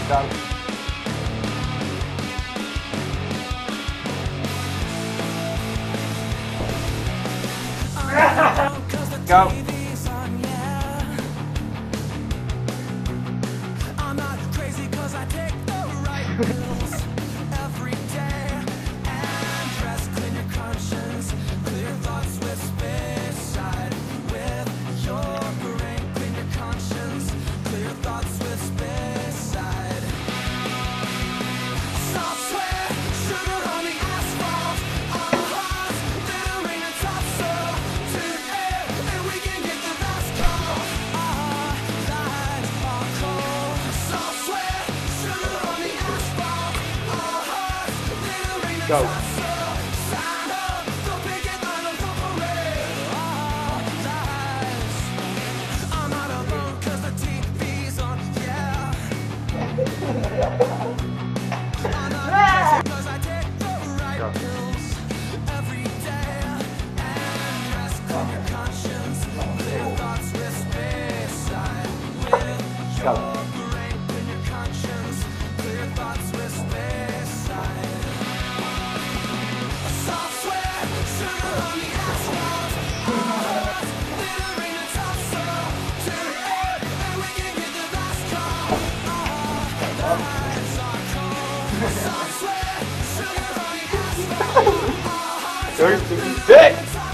Go. Go. I'm not crazy 'cause I take the right pills every day and dress clean your conscience, clear your thoughts with space side with your brain, clean your conscience, clear your thoughts with space side. Soft sweat, sugar on the asphalt, our hearts glittering and topsoil to the air, and we can get the last call. Our lives are cold. Soft sweat, sugar on the asphalt, our hearts glittering and Go. topsoil. Sign up, don't pick it on a parade. Our lives. I'm not alone 'cause the TV's on, yeah. I'm not crazy 'cause I take the right Go. pills every day and rest clean your conscience, clear your thoughts with space side with Go. your brain, clean your conscience, clear your thoughts with space side. Soft sweat, sugar on the asphalt, hearts glittering and topsoil to the air, and we can get the last call. Our lives are cold. Soft sweat, sugar on the asphalt, our hearts You're sick.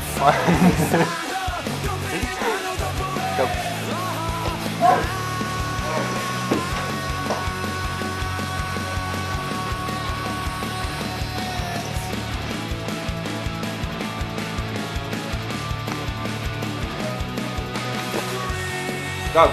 Go. Go.